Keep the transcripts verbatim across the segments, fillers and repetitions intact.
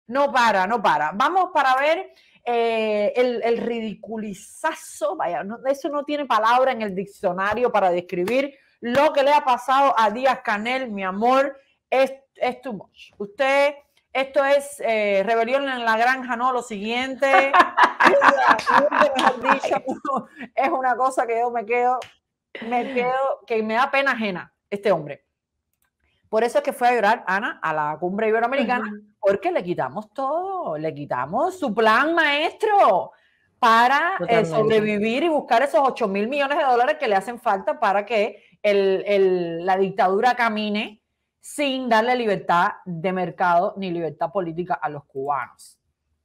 no para, no para. Vamos para ver eh, el, el ridiculizazo, vaya, no, eso no tiene palabra en el diccionario para describir lo que le ha pasado a Díaz-Canel, mi amor, es, es too much. Usted, esto es eh, rebelión en la granja, no, lo siguiente, mejor dicho, es una cosa que yo me quedo, me quedo, que me da pena ajena, este hombre. Por eso es que fue a llorar, Ana, a la cumbre iberoamericana, uh-huh. porque le quitamos todo, le quitamos su plan maestro para eh, sobrevivir y buscar esos ocho mil millones de dólares que le hacen falta para que el, el, la dictadura camine sin darle libertad de mercado ni libertad política a los cubanos.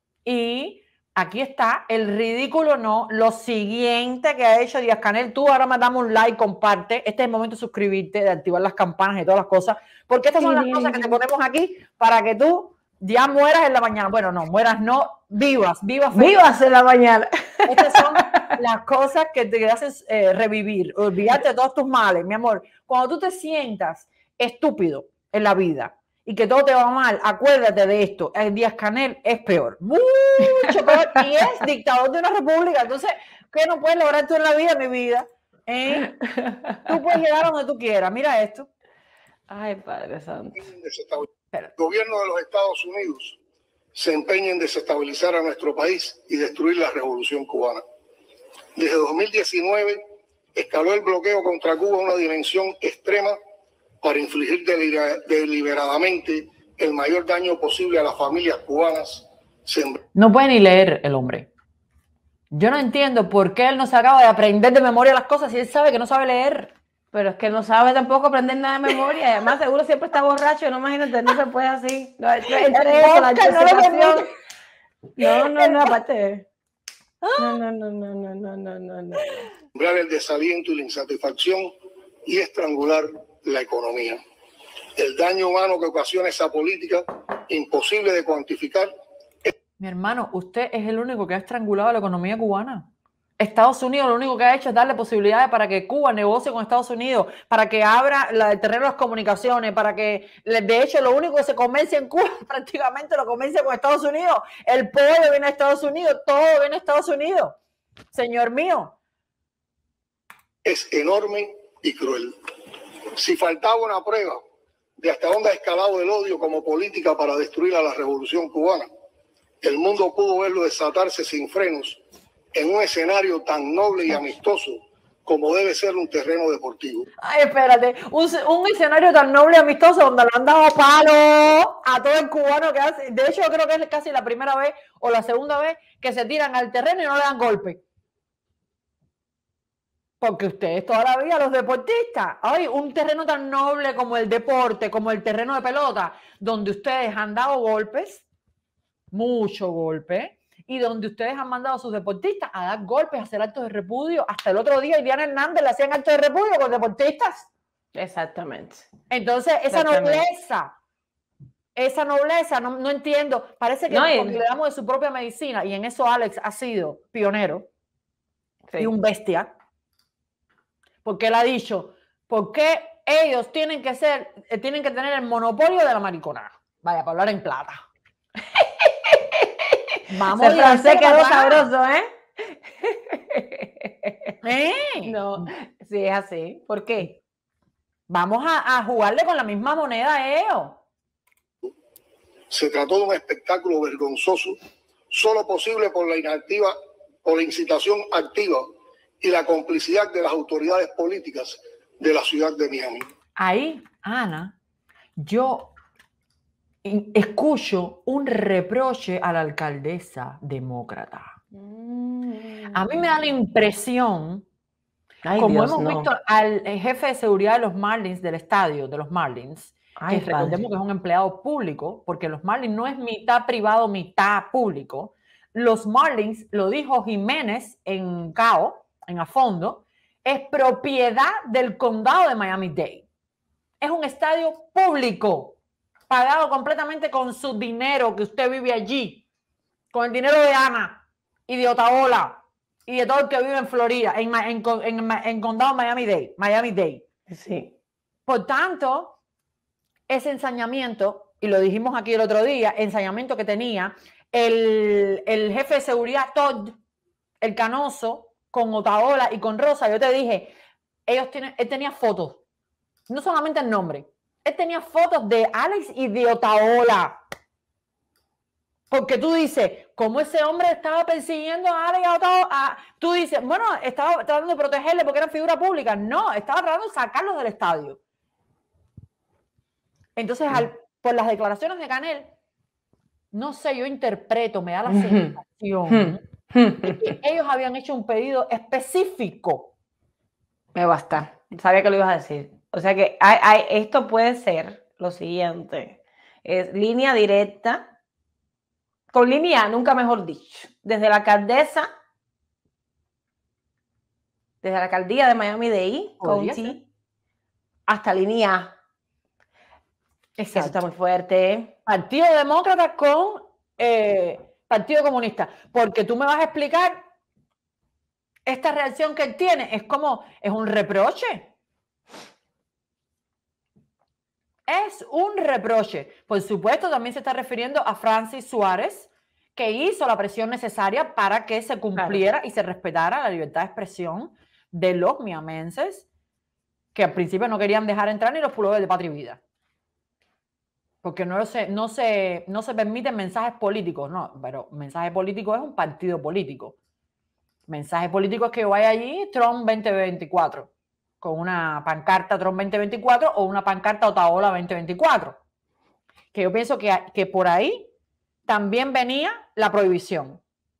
Y aquí está el ridículo, no, lo siguiente que ha hecho Díaz-Canel. Tú ahora me damos un like, comparte. Este es el momento de suscribirte, de activar las campanas y todas las cosas, porque estas son las cosas que te ponemos aquí para que tú ya mueras en la mañana. Bueno, no, mueras no, vivas, vivas. Vivas en la mañana. Estas son las cosas que te hacen eh, revivir, olvidarte de todos tus males, mi amor. Cuando tú te sientas estúpido en la vida y que todo te va mal, acuérdate de esto. El Díaz-Canel es peor, mucho peor, y es dictador de una república. Entonces, ¿qué no puedes lograr tú en la vida, mi vida? ¿Eh? Tú puedes llegar a donde tú quieras. Mira esto. Ay, Padre Santo. El gobierno de los Estados Unidos se empeña en desestabilizar a nuestro país y destruir la revolución cubana. Desde dos mil diecinueve escaló el bloqueo contra Cuba a una dimensión extrema para infligir deliberadamente el mayor daño posible a las familias cubanas. No puede ni leer el hombre. Yo no entiendo por qué él no se acaba de aprender de memoria las cosas si él sabe que no sabe leer. Pero es que no sabe tampoco aprender nada de memoria. Además, seguro siempre está borracho. No, imagínate, no se puede así. No, entre eso, la anticipación. No, no, no, aparte. No, no, no, no, no, no, no, no, no. Sembrar el desaliento y la insatisfacción y estrangular la economía. El daño humano que ocasiona esa política, imposible de cuantificar. Mi hermano, usted es el único que ha estrangulado la economía cubana. Estados Unidos lo único que ha hecho es darle posibilidades para que Cuba negocie con Estados Unidos, para que abra la, el terreno de las comunicaciones, para que, de hecho, lo único que se comercia en Cuba prácticamente lo comercia con Estados Unidos. El pollo viene a Estados Unidos, todo viene a Estados Unidos. Señor mío. Es enorme y cruel. Si faltaba una prueba de hasta dónde ha escalado el odio como política para destruir a la revolución cubana, el mundo pudo verlo desatarse sin frenos en un escenario tan noble y amistoso como debe ser un terreno deportivo. Ay, espérate, un, un escenario tan noble y amistoso donde le han dado palo a todo el cubano que hace. De hecho, yo creo que es casi la primera vez o la segunda vez que se tiran al terreno y no le dan golpe. Porque ustedes todavía, los deportistas, ay, un terreno tan noble como el deporte, como el terreno de pelota, donde ustedes han dado golpes, mucho golpe, y donde ustedes han mandado a sus deportistas a dar golpes, a hacer actos de repudio. Hasta el otro día, Diana Hernández le hacían actos de repudio con deportistas. Exactamente. Entonces, esa Exactamente. nobleza, esa nobleza, no, no entiendo. Parece que no, porque y... le damos de su propia medicina, y en eso Alex ha sido pionero sí. y un bestia. Porque él ha dicho, ¿por qué ellos tienen que ser, tienen que tener el monopolio de la mariconada? Vaya, para hablar en plata. Vamos, el francés quedó sabroso, ¿eh? ¿Eh? No, sí es así. ¿Por qué? Vamos a, a jugarle con la misma moneda a ellos. Se trató de un espectáculo vergonzoso, solo posible por la inactiva, por la incitación activa y la complicidad de las autoridades políticas de la ciudad de Miami. Ahí, Ana, yo escucho un reproche a la alcaldesa demócrata. Mm. A mí me da la impresión, Ay, como Dios, hemos no. visto al jefe de seguridad de los Marlins, del estadio de los Marlins, Ay, que recordemos que es un empleado público, porque los Marlins no es mitad privado, mitad público. Los Marlins, lo dijo Jiménez en C A O, en a fondo, es propiedad del condado de Miami-Dade. Es un estadio público, pagado completamente con su dinero, que usted vive allí, con el dinero de Ana y de Otaola y de todo el que vive en Florida, en, en, en, en condado Miami-Dade. Miami-Dade. Sí. Por tanto, ese ensañamiento y lo dijimos aquí el otro día, ensañamiento que tenía el, el jefe de seguridad Todd, el canoso, con Otaola y con Rosa. Yo te dije, ellos tienen, él tenía fotos, no solamente el nombre, él tenía fotos de Alex y de Otaola. Porque tú dices, ¿cómo ese hombre estaba persiguiendo a Alex y a Otaola? A, tú dices, bueno, estaba tratando de protegerle porque eran figura pública. No, estaba tratando de sacarlos del estadio. Entonces, al, por las declaraciones de Canel, no sé, yo interpreto, me da la sensación de que ellos habían hecho un pedido específico. Me basta. Sabía que lo ibas a decir. O sea que hay, hay, esto puede ser lo siguiente. Es línea directa, con línea A, nunca mejor dicho. Desde la alcaldesa, desde la alcaldía de Miami-Dade County, hasta línea A. Eso está muy fuerte. Partido Demócrata con eh, Partido Comunista. Porque tú me vas a explicar, esta reacción que él tiene es como, es un reproche. Es un reproche. Por supuesto, también se está refiriendo a Francis Suárez, que hizo la presión necesaria para que se cumpliera claro. y se respetara la libertad de expresión de los miamenses, que al principio no querían dejar entrar ni los pullovers de Patria y Vida. Porque no se, no, se, no se permiten mensajes políticos, no, pero mensaje político es un partido político. Mensaje político es que yo vaya allí, Trump veinte veinticuatro, con una pancarta Trump veinte veinticuatro o una pancarta Otaola veinte veinticuatro. Que yo pienso que, que por ahí también venía la prohibición.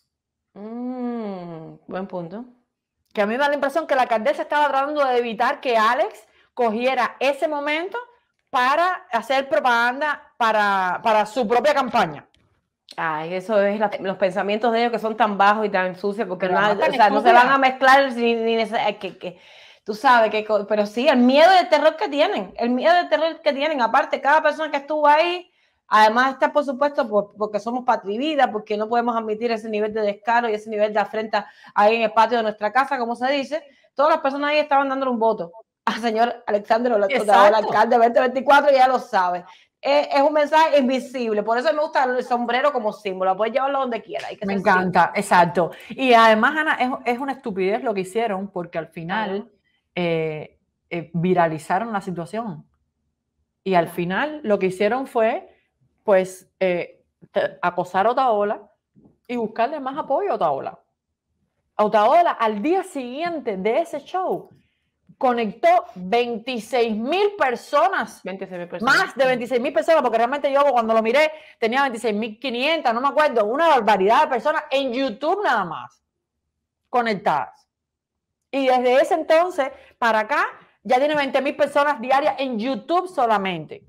Mm, buen punto. Que a mí me da la impresión que la alcaldesa estaba tratando de evitar que Alex cogiera ese momento para hacer propaganda para, para su propia campaña. Ay, eso es la, los pensamientos de ellos que son tan bajos y tan sucios, porque no, o sea, no se van a mezclar ni, ni que, que tú sabes que, pero sí, el miedo y el terror que tienen, el miedo y el terror que tienen, aparte, cada persona que estuvo ahí, además está, por supuesto, por, porque somos Patria y Vida, porque no podemos admitir ese nivel de descaro y ese nivel de afrenta ahí en el patio de nuestra casa, como se dice. Todas las personas ahí estaban dándole un voto al señor Alexander Otaola, el alcalde veinte veinticuatro, ya lo sabe. Es, es un mensaje invisible, por eso me gusta el sombrero como símbolo, puedes llevarlo donde quiera. Y que me encanta, simple. Exacto. Y además, Ana, es, es una estupidez lo que hicieron, porque al final eh, eh, viralizaron la situación. Y al final lo que hicieron fue, pues, eh, acosar a Otaola y buscarle más apoyo a Otaola. A Otaola, al día siguiente de ese show, conectó veintiséis mil personas, veintiséis mil personas, más de veintiséis mil personas, porque realmente yo cuando lo miré tenía veintiséis mil quinientas, no me acuerdo, una barbaridad de personas en YouTube nada más conectadas. Y desde ese entonces para acá ya tiene veinte mil personas diarias en YouTube solamente.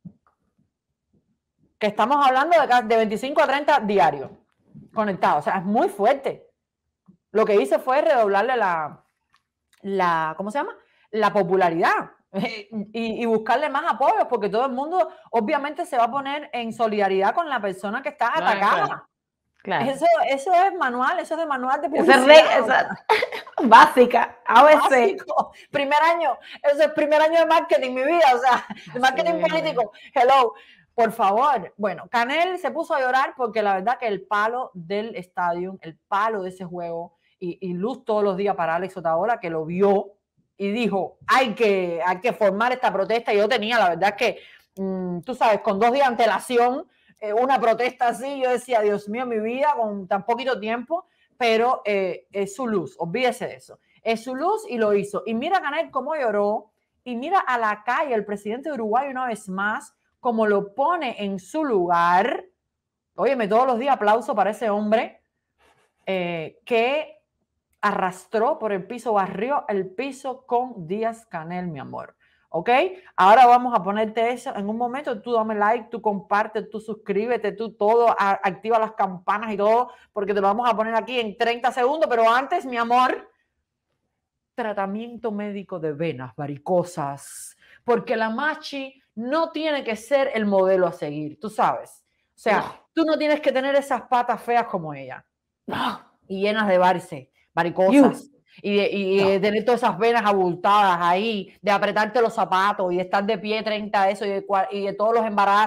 Que estamos hablando de, de veinticinco a treinta diarios conectados. O sea, es muy fuerte. Lo que hice fue redoblarle la... la, ¿cómo se llama? La popularidad y, y buscarle más apoyos, porque todo el mundo obviamente se va a poner en solidaridad con la persona que está claro, atacada. Claro. Claro. Eso, eso es manual, eso es de manual de publicidad. Eso es re, básica, A B C. Básico. Primer año, eso es primer año de marketing, mi vida, o sea, de marketing sí. político. Hello, por favor. Bueno, Canel se puso a llorar porque la verdad que el palo del estadio, el palo de ese juego, y, y luz todos los días para Alex Otaola, que lo vio y dijo, hay que, hay que formar esta protesta. Y yo tenía, la verdad que, mmm, tú sabes, con dos días de antelación, eh, una protesta así, yo decía, Dios mío, mi vida, con tan poquito tiempo, pero eh, es su luz, olvídese de eso. Es su luz y lo hizo. Y mira a Canel cómo lloró, y mira a la calle, el presidente de Uruguay una vez más, como lo pone en su lugar. Óyeme, todos los días aplauso para ese hombre eh, que arrastró por el piso, barrió el piso con Díaz Canel, mi amor. ¿Ok? Ahora vamos a ponerte eso en un momento. Tú dame like, tú comparte, tú suscríbete, tú todo, a, activa las campanas y todo, porque te lo vamos a poner aquí en treinta segundos. Pero antes, mi amor, tratamiento médico de venas varicosas, porque la machi no tiene que ser el modelo a seguir, tú sabes. O sea, no. Tú no tienes que tener esas patas feas como ella, no. Y llenas de varices, varicosas. You. Y, de, y no. de tener todas esas venas abultadas ahí, de apretarte los zapatos y de estar de pie treinta eso y de, y de todos los embarazos.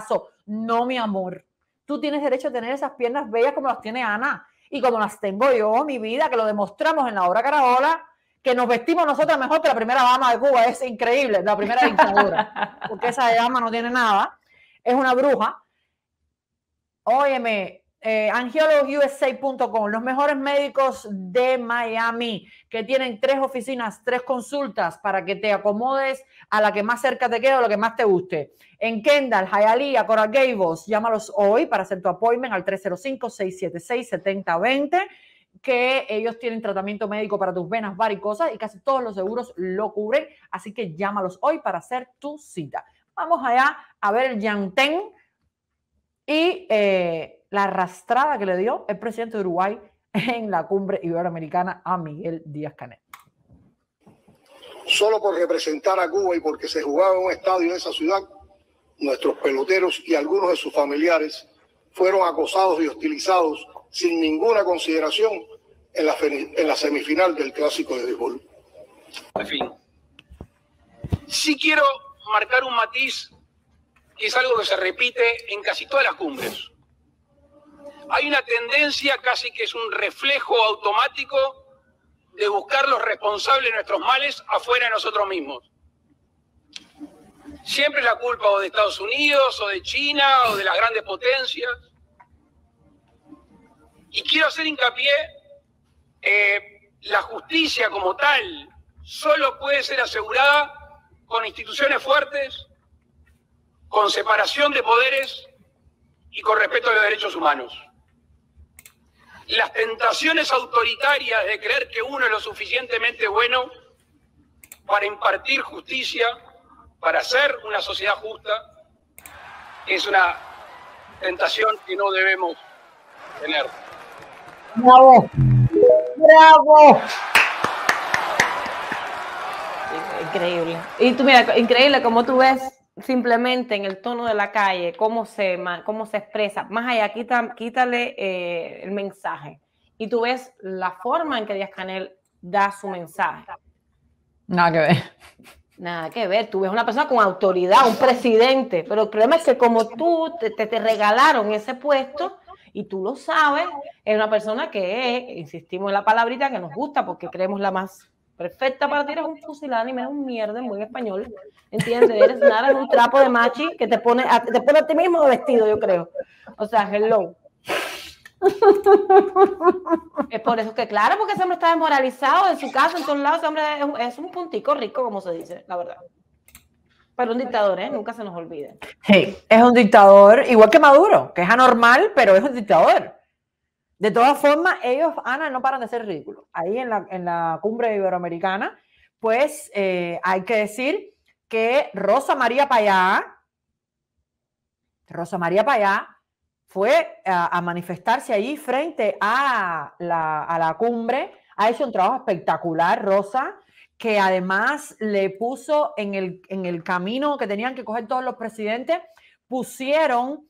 No, mi amor. Tú tienes derecho a tener esas piernas bellas como las tiene Ana y como las tengo yo, mi vida, que lo demostramos en la obra Caraola, que nos vestimos nosotras mejor que la primera dama de Cuba. Es increíble, la primera dictadura, porque esa dama no tiene nada, es una bruja. Óyeme, eh, angiólogos u s a punto com, los mejores médicos de Miami, que tienen tres oficinas, tres consultas para que te acomodes a la que más cerca te quede o lo que más te guste. En Kendall, Hialeah, Coral Gables, llámalos hoy para hacer tu appointment al tres cero cinco, seis siete seis, siete cero dos cero, que ellos tienen tratamiento médico para tus venas varicosas y casi todos los seguros lo cubren, así que llámalos hoy para hacer tu cita. Vamos allá a ver el Yantén y eh, la arrastrada que le dio el presidente de Uruguay en la cumbre iberoamericana a Miguel Díaz-Canel. Solo por representar a Cuba y porque se jugaba en un estadio de esa ciudad, nuestros peloteros y algunos de sus familiares fueron acosados y hostilizados sin ninguna consideración en la, en la semifinal del Clásico de béisbol. En fin, sí quiero marcar un matiz que es algo que se repite en casi todas las cumbres. Hay una tendencia, casi que es un reflejo automático, de buscar los responsables de nuestros males afuera de nosotros mismos. Siempre la culpa o de Estados Unidos, o de China, o de las grandes potencias. Y quiero hacer hincapié, eh, la justicia como tal solo puede ser asegurada con instituciones fuertes, con separación de poderes y con respeto a los derechos humanos. Las tentaciones autoritarias de creer que uno es lo suficientemente bueno para impartir justicia, para hacer una sociedad justa, es una tentación que no debemos tener. ¡Bravo! ¡Bravo! Increíble. Y tú mira, increíble como tú ves simplemente en el tono de la calle, cómo se, cómo se expresa. Más allá, quita, quítale eh, el mensaje. Y tú ves la forma en que Díaz-Canel da su mensaje. Nada que ver. Nada que ver. Tú ves una persona con autoridad, un presidente. Pero el problema es que como tú te, te, te regalaron ese puesto y tú lo sabes, es una persona que, insistimos en la palabrita que nos gusta porque creemos la más perfecta para ti, eres un fusilán y me das un mierda en buen español, ¿entiendes? Eres nada, es un trapo de machi que te pone, a, te pone a ti mismo de vestido, yo creo. O sea, hello. Es por eso que, claro, porque ese hombre está desmoralizado en su casa, en todos lados, ese hombre es, es un puntico rico, como se dice, la verdad. Pero un dictador, ¿eh? Nunca se nos olvide. Sí, es un dictador, igual que Maduro, que es anormal, pero es un dictador. De todas formas, ellos, Ana, no paran de ser ridículos. Ahí en la, en la cumbre iberoamericana, pues eh, hay que decir que Rosa María Payá, Rosa María Payá fue a, a manifestarse allí frente a la, a la cumbre. Ha hecho un trabajo espectacular, Rosa, que además le puso en el, en el camino que tenían que coger todos los presidentes, pusieron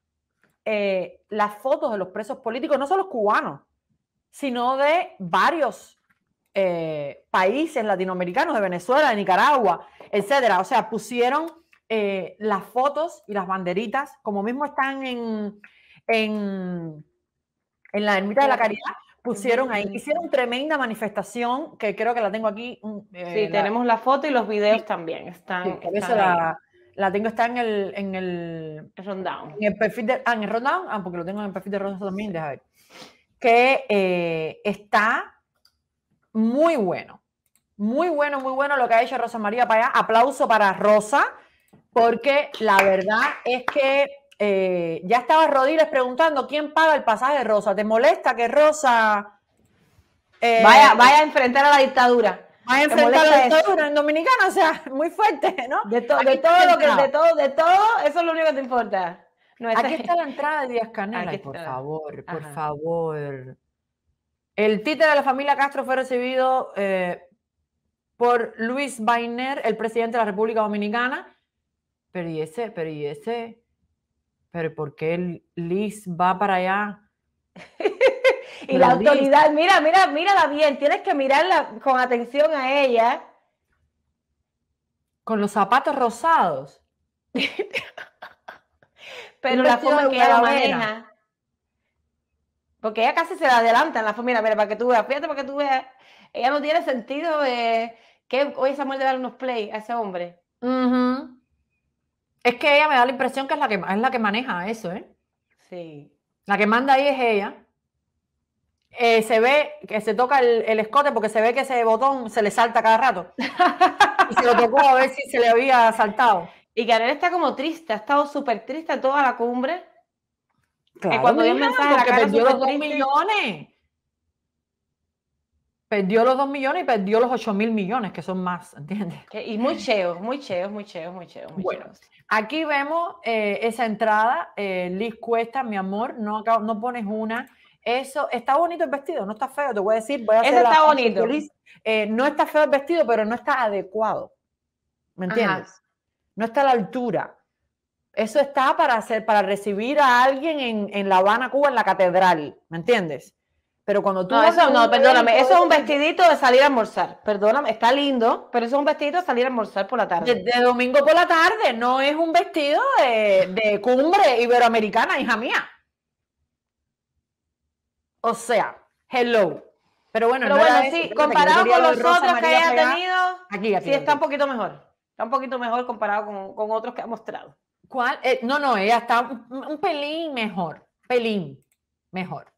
Eh, las fotos de los presos políticos, no solo los cubanos, sino de varios eh, países latinoamericanos, de Venezuela, de Nicaragua, etcétera. O sea, pusieron eh, las fotos y las banderitas, como mismo están en, en, en la Ermita de la Caridad, pusieron ahí, hicieron tremenda manifestación, que creo que la tengo aquí. Eh, sí, la, tenemos la foto y los videos sí, también. Están, sí, por eso la, la tengo, está en el, en el, el rundown. En el perfil de, ah, en el rundown, ah, porque lo tengo en el perfil de Rosa también, deja ver. Que eh, está muy bueno, muy bueno, muy bueno lo que ha hecho Rosa María Payá. Aplauso para Rosa, porque la verdad es que eh, ya estaba Rodiles preguntando quién paga el pasaje de Rosa. ¿Te molesta que Rosa eh, vaya, vaya a enfrentar a la dictadura? Vaya a enfrentar a la dictadura en Dominicana, o sea, muy fuerte, ¿no? De, to, de todo lo que, de todo, de todo, eso es lo único que te importa. No, aquí es... está la entrada de Díaz-Canel. Ay, por favor, por Ajá. favor. El títere de la familia Castro fue recibido eh, por Luis Bainer, el presidente de la República Dominicana. Pero y ese, pero y ese, pero ¿por qué Liz va para allá? Y pero la autoridad, Liz, mira, mira, mírala bien, tienes que mirarla con atención a ella. Con los zapatos rosados. Pero la forma en que ella lo maneja, porque ella casi se la adelanta en la forma, mira, mira, para que tú veas, fíjate para que tú veas, ella no tiene sentido de que hoy Samuel le da unos play a ese hombre. Uh-huh. Es que ella me da la impresión que es la que, es la que maneja eso, ¿eh? Sí. La que manda ahí es ella. Eh, se ve que se toca el, el escote porque se ve que ese botón se le salta cada rato. Y se lo tocó a ver si se le había saltado. Y Canel está como triste, ha estado súper triste toda la cumbre. Claro, que cuando dio el mira, mensaje, la porque cara perdió los dos triste. millones. Perdió los dos millones y perdió los ocho mil millones, que son más, ¿entiendes? Y muy cheos, muy cheos, muy cheos, muy cheos, muy bueno, cheos. Aquí vemos eh, esa entrada, eh, Liz Cuesta, mi amor, no, no pones una. Eso, está bonito el vestido, no está feo, te voy a decir, voy a hacer Ese la está bonito. Eh, no está feo el vestido, pero no está adecuado. ¿Me entiendes? Ajá. No está a la altura. Eso está para hacer, para recibir a alguien en, en La Habana, Cuba, en la catedral. ¿Me entiendes? Pero cuando tú... No, eso no, perdóname, eso es un vestidito de salir a almorzar. Perdóname, está lindo, pero eso es un vestidito de salir a almorzar por la tarde. De, de domingo por la tarde, no es un vestido de, de cumbre iberoamericana, hija mía. O sea, hello. Pero bueno, pero no bueno, era sí, eso, comparado con los otros que haya tenido, aquí, aquí, sí aquí. está un poquito mejor. Está un poquito mejor comparado con, con otros que ha mostrado. ¿Cuál? Eh, no, no, ella está un, un pelín mejor. Pelín mejor.